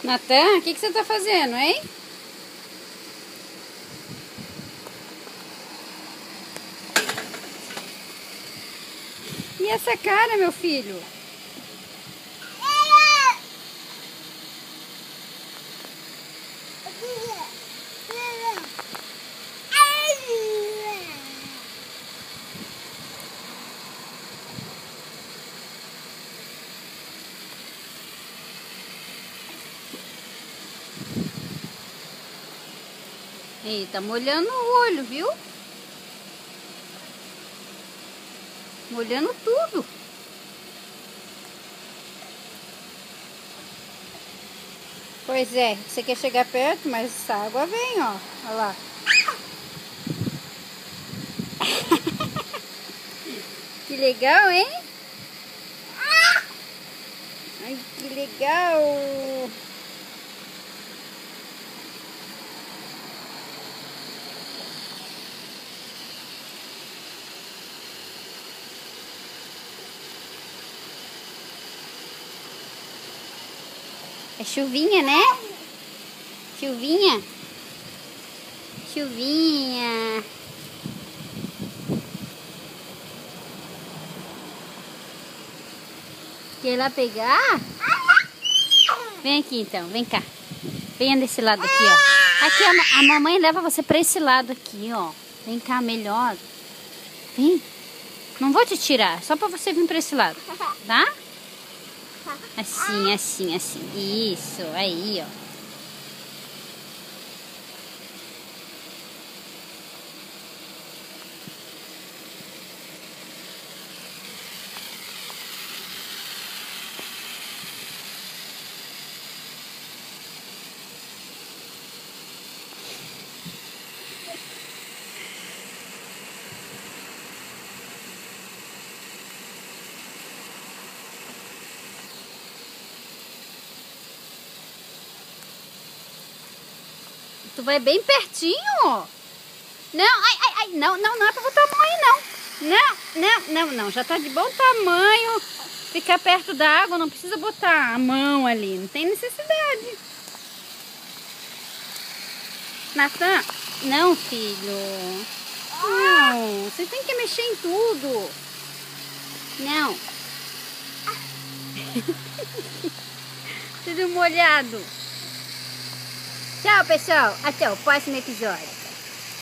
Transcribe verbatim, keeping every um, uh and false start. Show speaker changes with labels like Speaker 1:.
Speaker 1: Natan, o que, que você tá fazendo, hein? E essa cara, meu filho? Ei, tá molhando o olho, viu? Molhando tudo. Pois é, você quer chegar perto, mas essa água vem, ó. Olha lá. Que legal, hein? Ai, que legal. É chuvinha, né? Chuvinha. Chuvinha. Quer ir lá pegar? Vem aqui então, vem cá. Venha desse lado aqui, ó. Aqui a, a mamãe leva você pra esse lado aqui, ó. Vem cá, melhor. Vem. Não vou te tirar, só pra você vir pra esse lado, tá? Assim, assim, assim. Isso, aí, ó. Tu vai bem pertinho, ó. Não, ai, ai, ai, não, não, não é pra botar a mão aí, não. Não, não, não, não, já tá de bom tamanho ficar perto da água, não precisa botar a mão ali, não tem necessidade. Natan, não, filho. Não, você tem que mexer em tudo. Não. Tudo molhado. Tchau, pessoal. Até o próximo episódio.